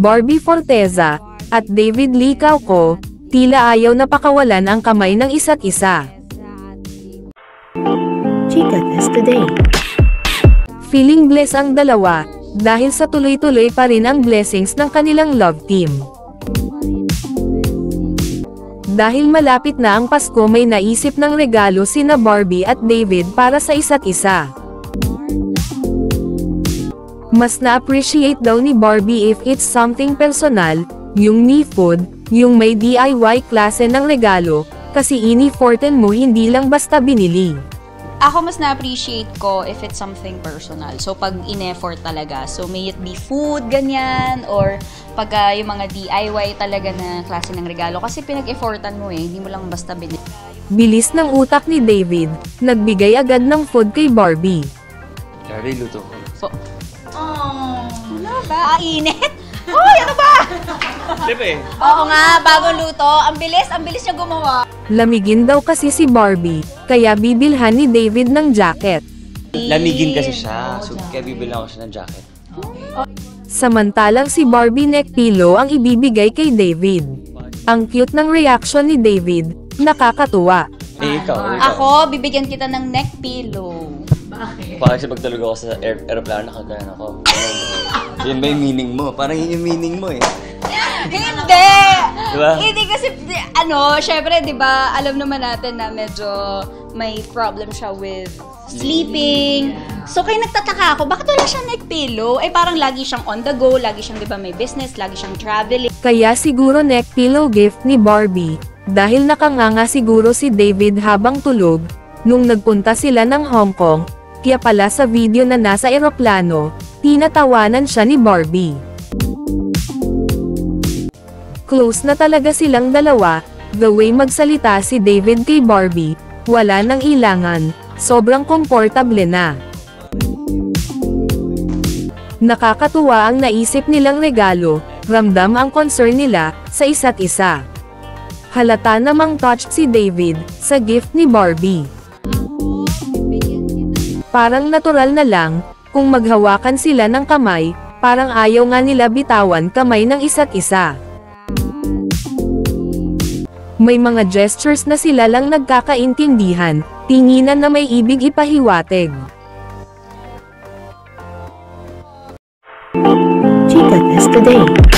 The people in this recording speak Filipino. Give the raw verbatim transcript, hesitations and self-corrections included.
Barbie Forteza, at David Lee Cauco, tila ayaw na pakawalan ang kamay ng isa't isa. Chika Test Today. Feeling blessed ang dalawa, dahil sa tuloy-tuloy pa rin ang blessings ng kanilang love team. Dahil malapit na ang Pasko, may naisip ng regalo sina Barbie at David para sa isa't isa. Mas na-appreciate daw ni Barbie if it's something personal, yung ni food, yung may D I Y klase ng regalo, kasi ini-forten mo hindi lang basta binili. Ako mas na-appreciate ko if it's something personal. So, pag in-effort talaga. So, may it be food, ganyan, or pag uh, yung mga D I Y talaga na klase ng regalo. Kasi pinag-effortan mo eh, hindi mo lang basta binili. Bilis ng utak ni David, nagbigay agad ng food kay Barbie. Sorry, luto ko. So, oh, ano ba? Ah, init? Uy, ano ba? Siyempre. Oo nga, bagong luto. Ang bilis, ang bilis niya gumawa. Lamigin daw kasi si Barbie, kaya bibilhan ni David ng jacket. Lamigin kasi siya, so kaya bibilang ko siya ng jacket. Samantalang si Barbie neck pillow ang ibibigay kay David. Ang cute ng reaction ni David, nakakatuwa. Eh, ikaw, ikaw. Ako, bibigyan kita ng neck pillow. Parang kasi pag tulog ako sa aer aeroplano, nakaganan ako. Yun ba yung meaning mo? Parang yun yung meaning mo eh. Hindi! Diba? Hindi kasi, di- ano, syempre, di ba, alam naman natin na medyo may problem siya with sleeping. So, kaya nagtataka ako, bakit wala siyang neck pillow? Eh, parang lagi siyang on the go, lagi siyang, di ba, may business, lagi siyang traveling. Kaya siguro neck pillow gift ni Barbie, dahil nakanganga siguro si David habang tulog, nung nagpunta sila ng Hong Kong, kaya pala sa video na nasa eroplano, tinatawanan siya ni Barbie. Close na talaga silang dalawa, the way magsalita si David kay Barbie, wala nang ilangan, sobrang komportable na. Nakakatuwa ang naisip nilang regalo, ramdam ang concern nila sa isa't isa. Halata namang touched si David sa gift ni Barbie. Parang natural na lang, kung maghawakan sila ng kamay, parang ayaw nga nila bitawan kamay ng isa't isa. May mga gestures na sila lang nagkakaintindihan, tinginan na may ibig ipahiwatig. Chika Test Today.